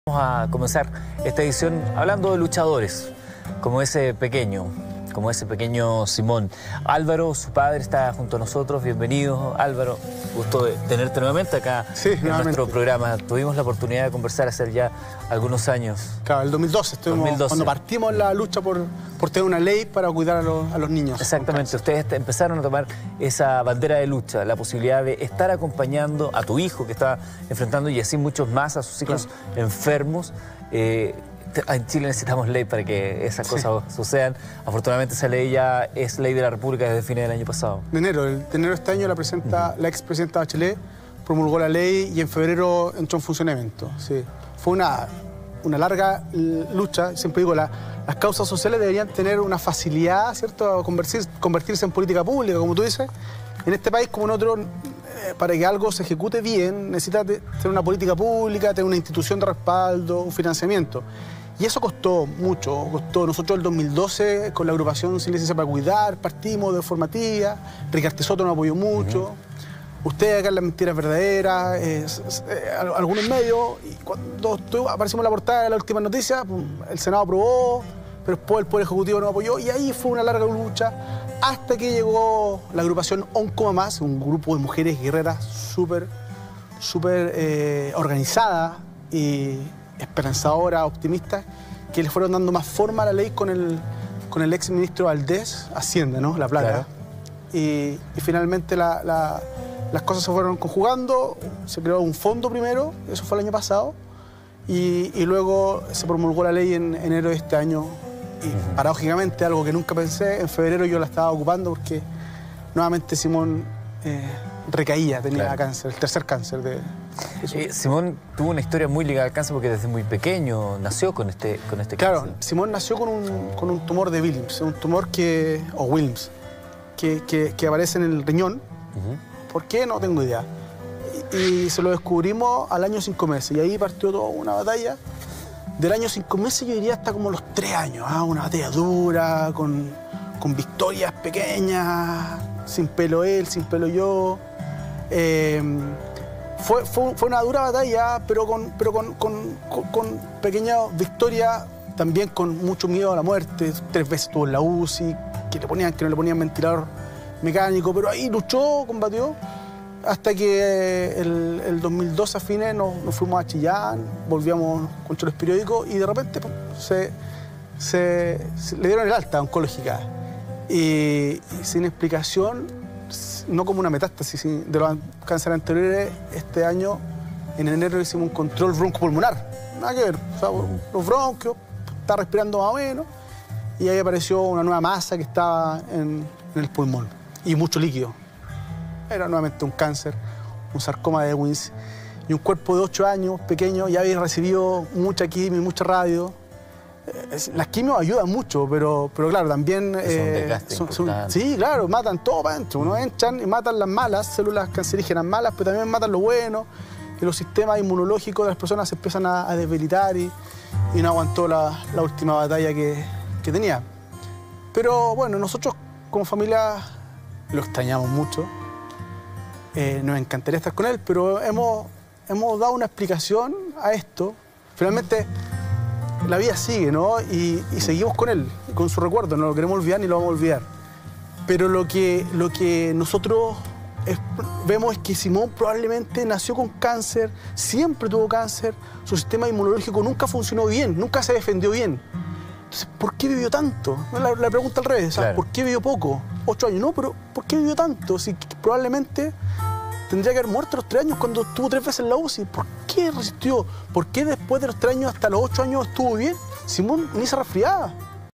Vamos a comenzar esta edición hablando de luchadores, como ese pequeño Simón. Álvaro, su padre, está junto a nosotros. Bienvenido, Álvaro. Gusto de tenerte nuevamente acá en nuestro programa. Tuvimos la oportunidad de conversar hace ya algunos años. Claro, el 2012 cuando partimos la lucha por tener una ley para cuidar a los niños. Exactamente, ustedes empezaron a tomar esa bandera de lucha, la posibilidad de estar acompañando a tu hijo que está enfrentando, y así muchos más, a sus hijos enfermos. En Chile necesitamos ley para que esas cosas sucedan. Afortunadamente esa ley ya es ley de la República desde fines del año pasado. De enero de este año la expresidenta Bachelet promulgó la ley y en febrero entró en funcionamiento. Sí. Fue una larga lucha. Siempre digo, las causas sociales deberían tener una facilidad, ¿cierto?, a convertirse en política pública, como tú dices. En este país, como en otros, para que algo se ejecute bien, necesita tener una política pública, tener una institución de respaldo, un financiamiento. Y eso costó mucho. Nosotros el 2012, con la agrupación Sin Licencia para Cuidar, partimos de formativa. Ricardo Soto nos apoyó mucho. Ustedes acá en Las Mentiras Verdaderas, algunos medios. Y cuando aparecimos en la portada de la última noticia, el Senado aprobó, pero después el Poder Ejecutivo nos apoyó. Y ahí fue una larga lucha hasta que llegó la agrupación OnComaMás, un grupo de mujeres guerreras súper organizada y esperanzadora, optimista, que le fueron dando más forma a la ley con el ex ministro Valdés, Hacienda, ¿no? La Plata. Claro. Y finalmente las cosas se fueron conjugando. Se creó un fondo primero, eso fue el año pasado, y luego se promulgó la ley en enero de este año. Y paradójicamente, algo que nunca pensé, en febrero yo la estaba ocupando porque nuevamente Simón recaía, tenía cáncer, el tercer cáncer de Simón tuvo una historia muy ligada al cáncer porque desde muy pequeño nació con este cáncer. Claro, Simón nació con un tumor de Wilms, un tumor que aparece en el riñón. ¿Por qué? No tengo idea. Y se lo descubrimos al año 5 meses, y ahí partió toda una batalla. Del año 5 meses yo diría hasta como los 3 años, una batalla dura, con victorias pequeñas, sin pelo él, sin pelo yo. Fue una dura batalla, pero con pequeñas victorias, también con mucho miedo a la muerte. 3 veces estuvo en la UCI, que no le ponían ventilador mecánico, pero ahí luchó, combatió, hasta que el 2012 a fines nos fuimos a Chillán, volvíamos con los periódicos y de repente se le dieron el alta oncológica. Y sin explicación, no como una metástasis de los cánceres anteriores, este año, en enero, hicimos un control broncopulmonar. Nada que ver, o sea, los bronquios, está respirando más o menos, y ahí apareció una nueva masa que estaba en el pulmón y mucho líquido. Era nuevamente un cáncer, un sarcoma de Ewins, y un cuerpo de 8 años, pequeño, ya había recibido mucha quimio y mucha radio. Las quimios ayudan mucho, pero claro, también sí, claro, matan todo para adentro. Uno entran y matan las malas, células cancerígenas malas, pero también matan lo bueno, y los sistemas inmunológicos de las personas se empiezan a debilitar, y no aguantó la última batalla que tenía. Pero bueno, nosotros como familia lo extrañamos mucho. Nos encantaría estar con él, pero hemos dado una explicación a esto. Finalmente, la vida sigue, ¿no? Y seguimos con él, con su recuerdo. No lo queremos olvidar ni lo vamos a olvidar. Pero lo que nosotros vemos es que Simón probablemente nació con cáncer, siempre tuvo cáncer, su sistema inmunológico nunca funcionó bien, nunca se defendió bien. Entonces, ¿por qué vivió tanto? La pregunta al revés, claro. ¿Por qué vivió poco? 8 años, no, pero ¿por qué vivió tanto? Si probablemente tendría que haber muerto a los 3 años cuando estuvo 3 veces en la UCI. ¿Por qué resistió? ¿Por qué después de los 3 años hasta los 8 años estuvo bien? Simón ni se resfriaba.